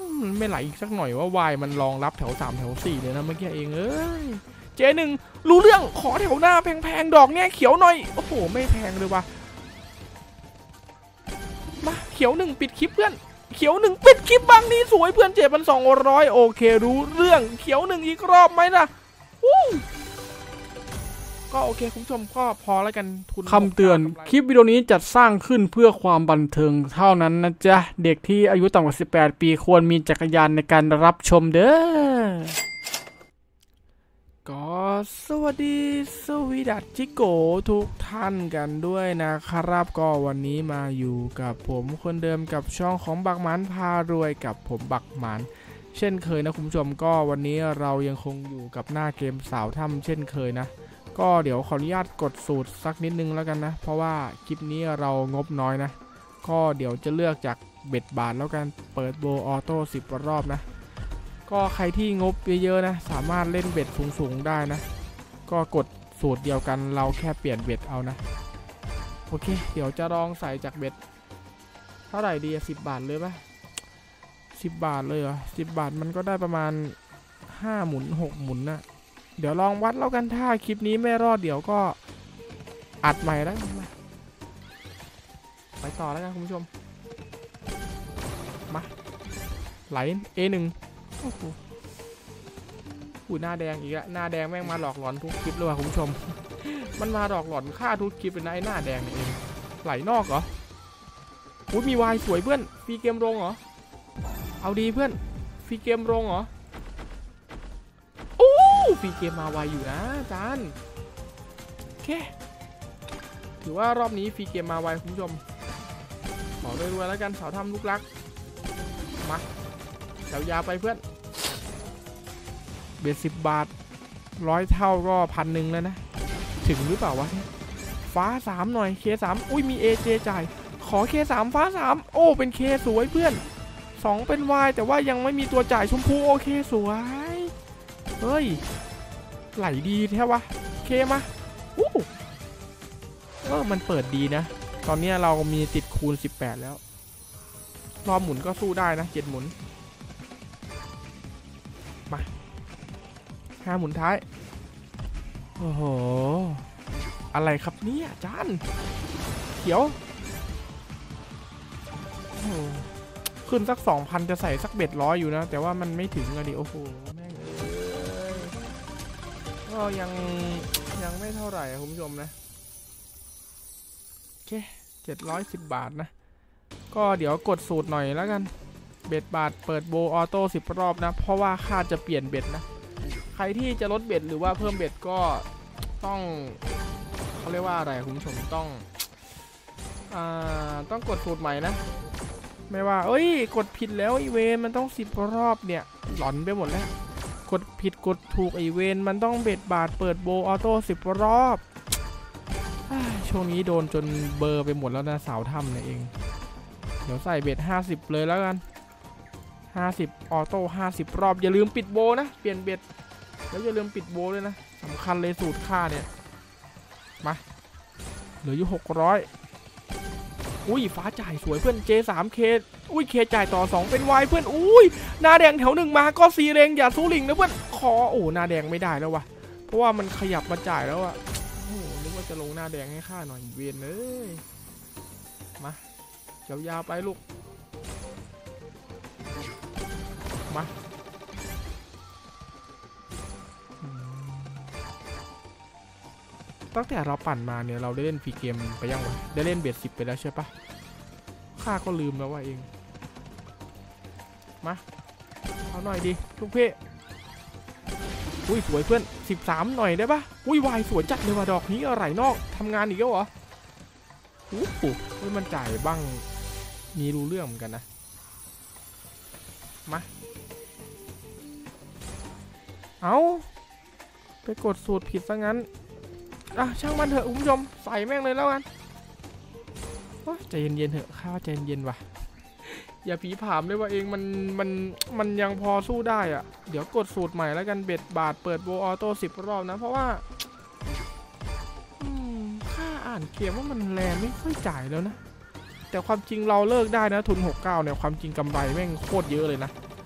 ไม่ไหลอีกสักหน่อยว่าวายมันรองรับแถว3แถว4เลยนะเมื่อกี้เองJ1รู้เรื่องขอแถวหน้าแพงๆดอกเนี่ยเขียวหน่อยโอ้โหไม่แพงเลยว่ะมาเขียว1ปิดคลิปเพื่อนเขียว1ปิดคลิปบางนี้สวยเพื่อน7,200โอเครู้เรื่องเขียว1อีกรอบไหมนะก็โอเคคุณผู้ชมก็พอแล้วกันทุนคำเตือนคลิปวิดีโอนี้จัดสร้างขึ้นเพื่อความบันเทิงเท่านั้นนะจ๊ะเด็กที่อายุต่ำกว่า18ปีควรมีจักรยานในการรับชมเด้อก็สวัสดีสวีดัสจิโกทุกท่านกันด้วยนะครับก็วันนี้มาอยู่กับผมคนเดิมกับช่องของบักหมานพารวยกับผมบักหมานเช่นเคยนะคุณผู้ชมก็วันนี้เรายังคงอยู่กับหน้าเกมสาวถ้ำเช่นเคยนะก็เดี๋ยวขออนุญาตกดสูตรสักนิดนึงแล้วกันนะเพราะว่าคลิปนี้เรางบน้อยนะก็เดี๋ยวจะเลือกจากเบ็ดบาทแล้วกันเปิดโบออโต้10 รอบนะก็ใครที่งบเยอะๆนะสามารถเล่นเบ็ดสูงๆได้นะก็กดสูตรเดียวกันเราแค่เปลี่ยนเบ็ดเอานะโอเคเดี๋ยวจะลองใส่จากเบ็ดเท่าไหร่ดี10 บาทเลยปะ10 บาทเลยเหรอ10 บาทมันก็ได้ประมาณ5 หมุน6 หมุนนะเดี๋ยวลองวัดแล้วกันถ้าคลิปนี้ไม่รอดเดี๋ยวก็อัดใหม่แล้วไปต่อแล้วกันคุณผู้ชมมาไหล A1 โอ้โหหน้าแดงอีกแล้วหน้าแดงแม่งมาหลอกหลอนทุกคลิปเลยว่ะคุณผู้ชมมันมาหลอกหลอนฆ่าทุกคลิปเป็นไอ้หน้าแดงเองไหลนอกเหรออุ้ยมีวายสวยเพื่อนฟรีเกมลงเหรอเอาดีเพื่อนฟรีเกมลงเหรอฟรีเกมมาไวอยู่นะจานโอเคถือว่ารอบนี้ฟรีเกมมาไวคุณผู้ชมขอรวยๆแล้วกันสาวทำลูกรักมายาวๆไปเพื่อนเบ็ด10 บาท100 เท่าก็1,000แล้วนะถึงหรือเปล่าวะฟ้า3หน่อย K3 อุ้ยมี AJ จ่ายขอ K3 ฟ้า3โอ้เป็น K สวยเพื่อน2เป็น Y แต่ว่ายังไม่มีตัวจ่ายชมพูโอเคสวยเฮ้ยไหลดีแท้วะเคมามันเปิดดีนะตอนนี้เรามีติดคูณ18แล้วรอบหมุนก็สู้ได้นะ7 หมุนมา5 หมุนท้ายโอ้โหอะไรครับเนี่ยจานเขียวขึ้นสัก 2,000จะใส่สักเบ็ด100อยู่นะแต่ว่ามันไม่ถึงอะดิโอ้โหแม่งก็ยังไม่เท่าไหร่คุณผู้ชมนะโอเค710 บาทนะก็เดี๋ยวกดสูตรหน่อยแล้วกันเบ็ดบาทเปิดโบออโต้10 รอบนะเพราะว่าค่าจะเปลี่ยนเบ็ดนะใครที่จะลดเบ็ดหรือว่าเพิ่มเบ็ดก็ต้องเขาเรียกว่าอะไรคุณผู้ชมต้องกดสูตรใหม่นะไม่ว่ากดผิดแล้วไอเวนมันต้อง10 รอบเนี่ยหลอนไปหมดแล้วกดผิดกดถูกไอเวนมันต้องเบ็ดบาทเปิดโบออโต้10 รอบช่วงนี้โดนจนเบอร์ไปหมดแล้วนะสาวถ้ำเนี่ยเองเดี๋ยวใส่เบ็ด50เลยแล้วกัน50ออโต้50 รอบอย่าลืมปิดโบนะเปลี่ยนเบ็ดแล้วอย่าลืมปิดโบเลยนะสำคัญเลยสูตรค่าเนี่ยมาเหลืออยู่600อุ้ยฟ้าจ่ายสวยเพื่อน J3K อุ้ย K จ่ายต่อ2เป็น Y เพื่อนอุ้ยหน้าแดงแถว1มาก็ซีเรงอย่าสู้ลิงนะเพื่อนขอหน้าแดงไม่ได้แล้ววะเพราะว่ามันขยับมาจ่ายแล้วอะโอ้นึกว่าจะลงหน้าแดงให้ค่าหน่อยเวียนเลยมายาวๆไปลูกมาตั้งแต่เราปั่นมาเนี่ยเราได้เล่นฟรีเกมไปยังวะได้เล่นเบ็ด10ไปแล้วใช่ปะข้าก็ลืมแล้วว่าเองมาเอาหน่อยดิลูกเพ่อุ้ยสวยเพื่อน13หน่อยได้ปะอุ้ยวายสวยจัดเลยว่ะดอกนี้อะไรนอกทำงานอีกแล้วเหรอโอ้โหมันจ่ายบ้างมีรู้เรื่องเหมือนกันนะมาเอาไปกดสูตรผิดซะงั้นช่างมันเถอะคุณผู้ชมใส่แม่งเลยแล้วกันใจเย็นๆเถอะข้าใจเย็นๆว่ะอย่าผีผามเลยว่าเองมันยังพอสู้ได้อะเดี๋ยวกดสูตรใหม่แล้วกันเบ็ดบาทเปิดโบออโต้10 รอบนะเพราะว่าค่าอ่านเกมว่ามันแรงไม่ค่อยจ่ายแล้วนะแต่ความจริงเราเลิกได้นะทุน69เนี่ยความจริงกำไรแม่งโคตรเยอะเลยนะ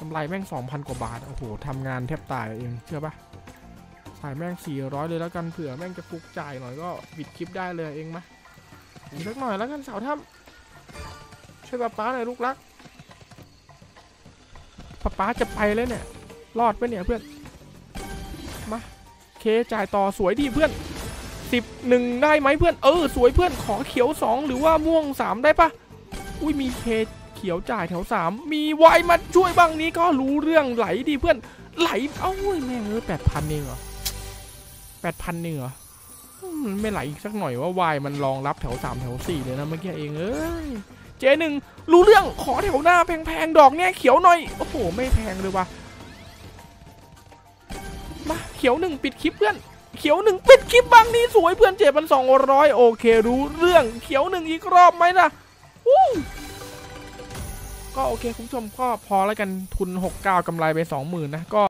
กำไรแม่ง 2,000 กว่าบาทโอ้โหทำงานแทบตายเองเชื่อปะถ่ายแม่ง400เลยแล้วกันเผื่อแม่งจะฟุกจ่ายหน่อยก็ปิดคลิปได้เลยเองมะอีกสักหน่อยแล้วกันสาวถ้ำช่วยป๊าหน่อยลูกรักป๊าจะไปแล้วเนี่ยรอดไปเนี่ยเพื่อนมาเคจ่ายต่อสวยดีเพื่อน11ได้ไหมเพื่อนสวยเพื่อนขอเขียว2หรือว่าม่วง3ได้ปะอุ้ยมีเคเขียวจ่ายแถว3มีวายมาช่วยบ้างนี้ก็รู้เรื่องไหลดีเพื่อนไหลแม่ง8,000เองเหรอ8,000เองเหรอไม่ไหลอีกสักหน่อยว่าวายมันรองรับแถว3แถว4เลยนะเมื่อกี้เองJ1รู้เรื่องขอแถวหน้าแพงๆดอกเนี่ยเขียวหน่อยโอ้โหไม่แพงเลยว่ะมาเขียว1ปิดคลิปเพื่อนเขียว1ปิดคลิปบางนี้สวยเพื่อน7,200โอเครู้เรื่องเขียว1อีกรอบไหมนะก็โอเคคุณผู้ชมก็พอแล้วกันทุน69กำไรไป 20,000นะก็